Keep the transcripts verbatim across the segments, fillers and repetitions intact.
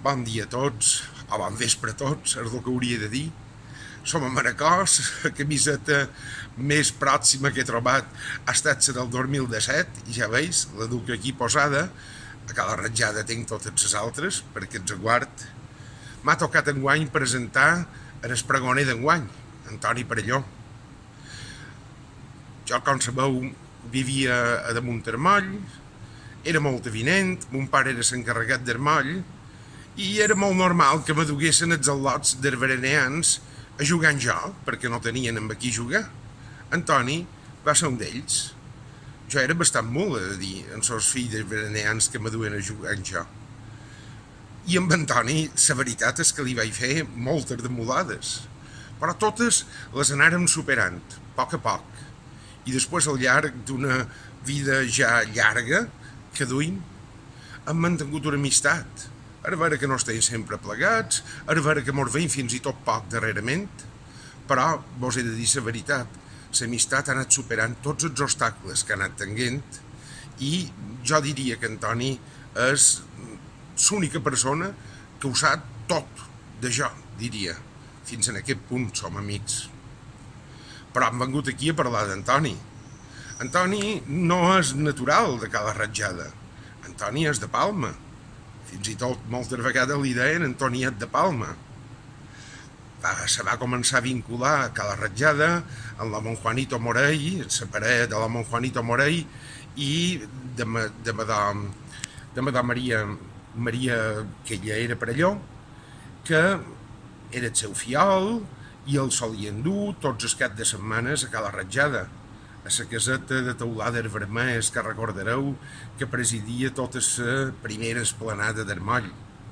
Bon dia a tots, o bon vespre a tots, és el que hauria de dir. Som a Manacós, la camiseta més pròxima que he trobat ha estat la del dos mil disset, i ja veus, la duc aquí posada. A cada ratjada tinc totes les altres, perquè ets a guard. M'ha tocat enguany presentar el pregoner d'enguany, Antoni Perelló. Jo, com sabeu, vivia a damunt del moll, era molt avinent, mon pare era l'encarregat del moll, i era molt normal que m'aduguessin els al·lots dels veraneans a jugar en jo, perquè no tenien amb qui jugar. Antoni va ser un d'ells. Jo era bastant mula, de dir, en els fills dels veraneans que m'aduen a jugar en jo. I amb Antoni, la veritat és que li vaig fer moltes de mulades, però totes les anàrem superant, a poc a poc. I després, al llarg d'una vida ja llarga que duim, hem mantingut una amistat. Ara veure que no estem sempre plegats, ara veure que mos veiem fins i tot poc darrerament, però vos he de dir la veritat, l'amistat ha anat superant tots els obstacles que ha anat tenint, i jo diria que Antoni és l'única persona que ho sap tot de jo, diria. Fins en aquest punt som amics. Però hem vengut aquí a parlar d'Antoni. Antoni no és natural de Cala Ratjada. Antoni és de Palma. Fins i tot moltes vegades li deien Antoniet de Palma. Va, se va començar a vincular a Cala Ratjada amb la Monjuanito Morell, la parella de la Monjuanito Morell, i de, de, madame, de madame Maria, Maria, que ella era Perelló, que era el seu fiol, i el solien dur tots els caps de setmanes a Cala Ratjada, a la caseta de teulades vermelles que recordareu que presidia tota la primera esplanada del moll.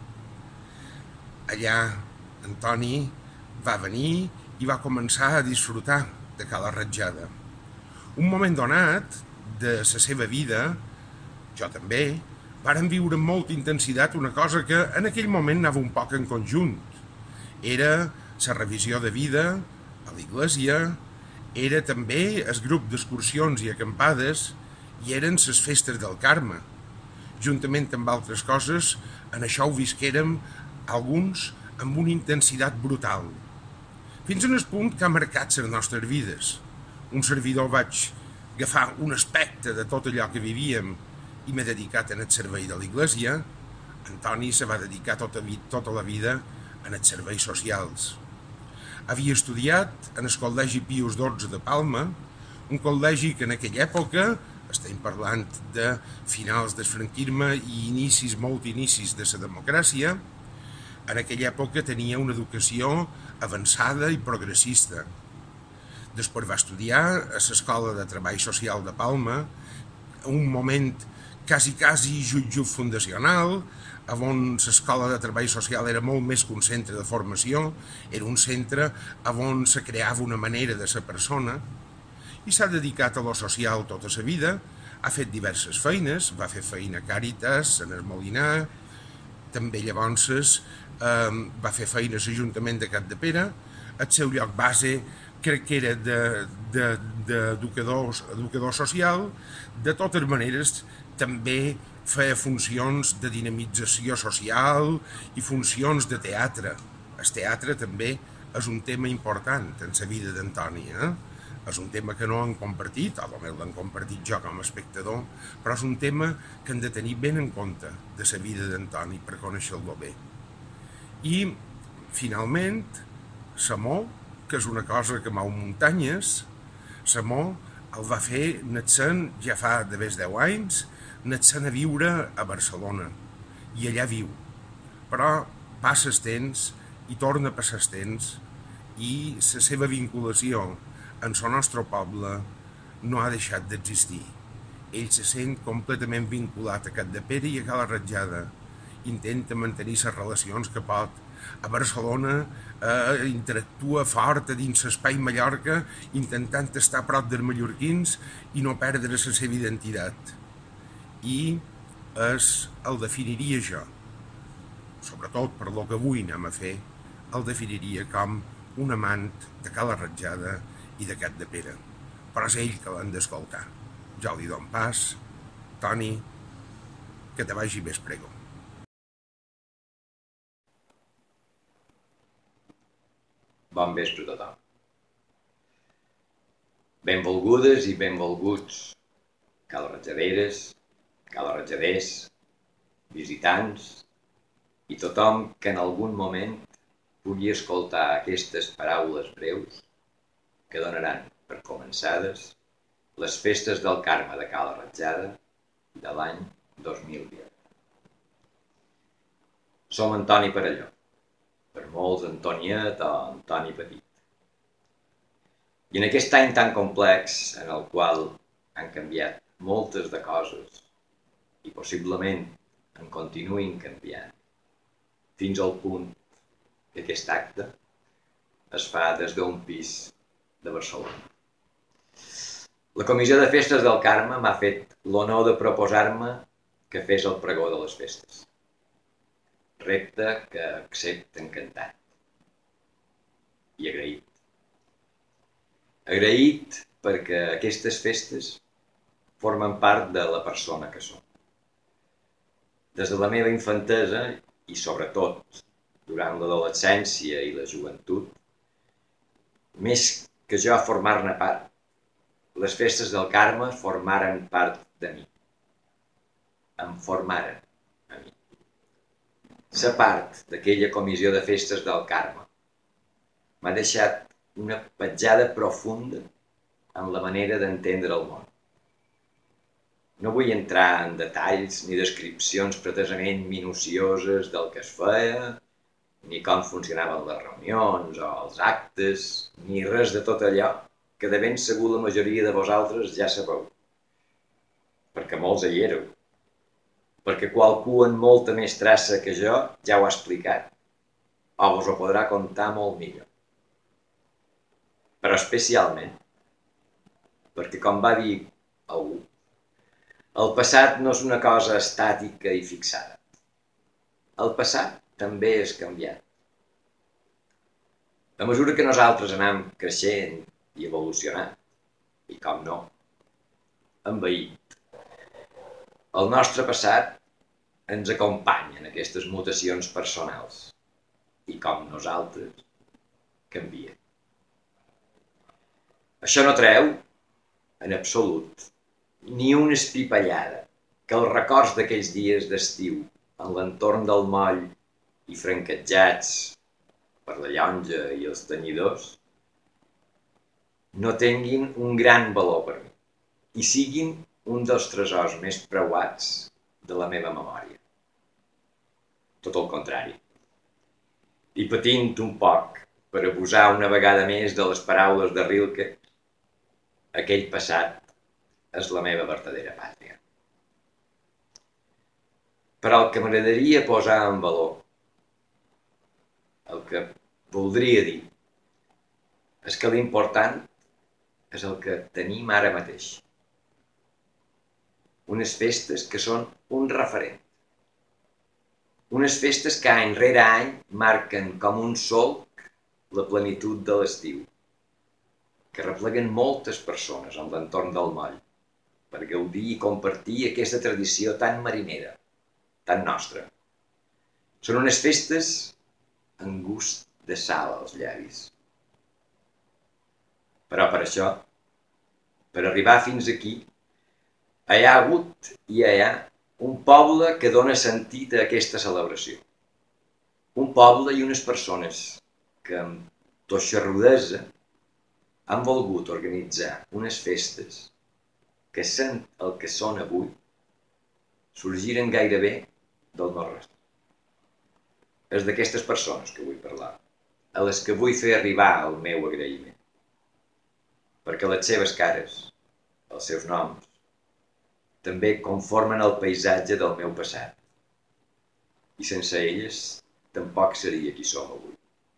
Allà Antoni va venir i va començar a disfrutar de Cala Ratjada. Un moment donat de la seva vida, jo també, vàrem viure amb molta intensitat una cosa que en aquell moment anava un poc en conjunt. Era la revisió de vida a l'església, era també el grup d'excursions i acampades, i eren les festes del Carme. Juntament amb altres coses, en això ho visquérem alguns amb una intensitat brutal. Fins en el punt que ha marcat les nostres vides. Un servidor vaig agafar un aspecte de tot allò que vivíem i m'he dedicat en el servei de l'església. Antoni se va dedicar tota, tota la vida en els serveis socials. Havia estudiat en el Col·legi Pius dotze de Palma, un col·legi que en aquella època, estem parlant de finals del franquisme i inicis, molt inicis de la democràcia, en aquella època tenia una educació avançada i progressista. Després va estudiar a l'Escola de Treball Social de Palma, un moment quasi, quasi jutjut fundacional, on l'Escola de Treball Social era molt més que un centre de formació, era un centre on se creava una manera de ser persona, i s'ha dedicat a lo social tota la vida, ha fet diverses feines, va fer feina a Càritas, en el Molinar, també llavors eh, va fer feina a l'Ajuntament de Capdepera, el seu lloc base crec que era d'educador de, de, educador social. De totes maneres, també feia funcions de dinamització social i funcions de teatre. El teatre també és un tema important en la vida d'Antoni. Eh? És un tema que no han compartit, o almenys l'han compartit jo com a espectador, però és un tema que hem de tenir ben en compte de la vida d'Antoni per conèixer-lo bé. I, finalment, Samó, que és una cosa que mou muntanyes, Samó el va fer naixent ja fa de més deu anys, naixent a viure a Barcelona, i allà viu. Però passa el temps i torna a passar el temps, i la seva vinculació en el nostre poble no ha deixat d'existir. Ell se sent completament vinculat a Capdepera i a Cala Ratjada. Intenta mantenir les relacions que pot. A Barcelona eh, interactua fort a dins l'espai Mallorca, intentant estar a prop dels mallorquins i no perdre la seva identitat. I es, el definiria jo, sobretot per lo que avui anem a fer, el definiria com un amant de Cala Ratjada i de Capdepera. Però és ell que l'han d'escoltar. Jo li dono pas. Toni, que te vagi bé, prego. Bon vespre a tothom. Benvolgudes i benvolguts calratjaderes, calratjaders, visitants i tothom que en algun moment pugui escoltar aquestes paraules breus que donaran per començades les festes del Carme de Cala Ratjada de l'any dos mil vint. Som Antoni Perelló, per molts Antoniet o Antoni Petit. I en aquest any tan complex, en el qual han canviat moltes de coses i possiblement en continuïn canviant, fins al punt que aquest acte es fa des d'un pis de Barcelona. La Comissió de Festes del Carme m'ha fet l'honor de proposar-me que fes el pregó de les festes. Repte que accepto encantat i agraït. Agraït perquè aquestes festes formen part de la persona que som. Des de la meva infantesa i sobretot durant l'adolescència i la joventut, més que jo formar-ne part, les festes del Carme formaren part de mi. Em formaren a mi. Ser part d'aquella comissió de festes del Carme m'ha deixat una petjada profunda en la manera d'entendre el món. No vull entrar en detalls ni descripcions pretesament minucioses del que es feia, ni com funcionaven les reunions o els actes, ni res de tot allò que de ben segur la majoria de vosaltres ja sabeu, perquè molts hi éreu, perquè qualcú amb molta més traça que jo ja ho ha explicat, o vos ho podrà contar molt millor. Però especialment perquè, com va dir algú, el passat no és una cosa estàtica i fixada. El passat també és canviat. A mesura que nosaltres anem creixent i evolucionant, i com no, envaït, el nostre passat ens acompanya en aquestes mutacions personals i com nosaltres canviem. Això no treu, en absolut, ni una espipallada que els records d'aquells dies d'estiu en l'entorn del moll i franquejats per la llonja i els tenyidors no tinguin un gran valor per mi i siguin un dels tresors més preuats de la meva memòria. Tot el contrari. I patint un poc per abusar una vegada més de les paraules de Rilke, aquell passat és la meva vertadera pàtria. Però el que m'agradaria posar en valor, el que voldria dir, és que l'important és el que tenim ara mateix. Unes festes que són un referent. Unes festes que any rere any marquen com un solc la plenitud de l'estiu, que repleguen moltes persones en l'entorn del moll per gaudir i compartir aquesta tradició tan marinera, tan nostra. Són unes festes amb gust de sal als llavis. Però per això, per arribar fins aquí, hi ha hagut i hi ha un poble que dona sentit a aquesta celebració. Un poble i unes persones que amb toixarrodesa han volgut organitzar unes festes que, sent el que són avui, sorgiren gairebé del no-res. És d'aquestes persones que vull parlar, a les que vull fer arribar el meu agraïment. Perquè les seves cares, els seus noms, també conformen el paisatge del meu passat. I sense elles tampoc seria qui som avui.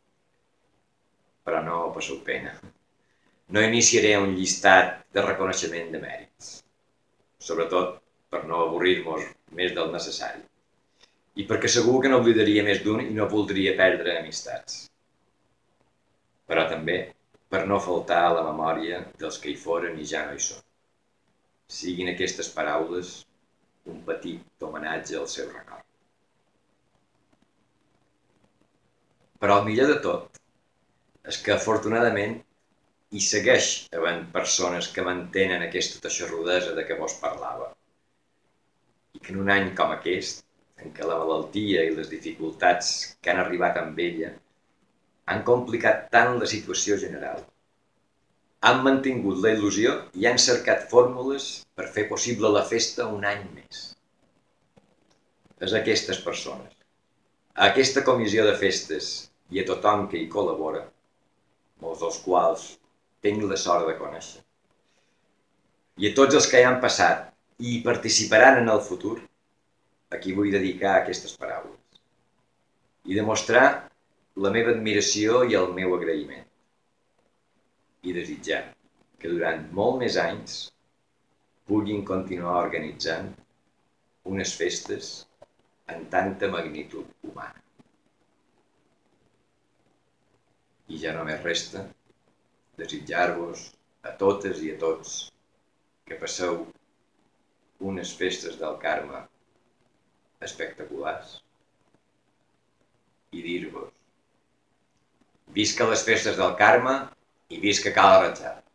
Però no passeu pena. No iniciaré un llistat de reconeixement de mèrits, sobretot per no avorrir-nos més del necessari, i perquè segur que no oblidaria més d'un i no voldria perdre amistats. Però també per no faltar a la memòria dels que hi foren i ja no hi són. Siguin aquestes paraules un petit homenatge al seu record. Però el millor de tot és que afortunadament hi segueix havent persones que mantenen aquesta taixerrodesa de què vos parlava. I que en un any com aquest, en què la malaltia i les dificultats que han arribat amb ella han complicat tant la situació general, han mantingut la il·lusió i han cercat fórmules per fer possible la festa un any més. És a aquestes persones, a aquesta comissió de festes i a tothom que hi col·labora, molts dels quals tinc la sort de conèixer, i a tots els que hi han passat i hi participaran en el futur, a qui vull dedicar aquestes paraules i demostrar la meva admiració i el meu agraïment i desitjar que durant molt més anys puguin continuar organitzant unes festes en tanta magnitud humana. I ja només resta desitjar-vos a totes i a tots que passeu unes festes del Carme espectaculars i dir-vos visca les festes del Carme i visca Cala Ratjada.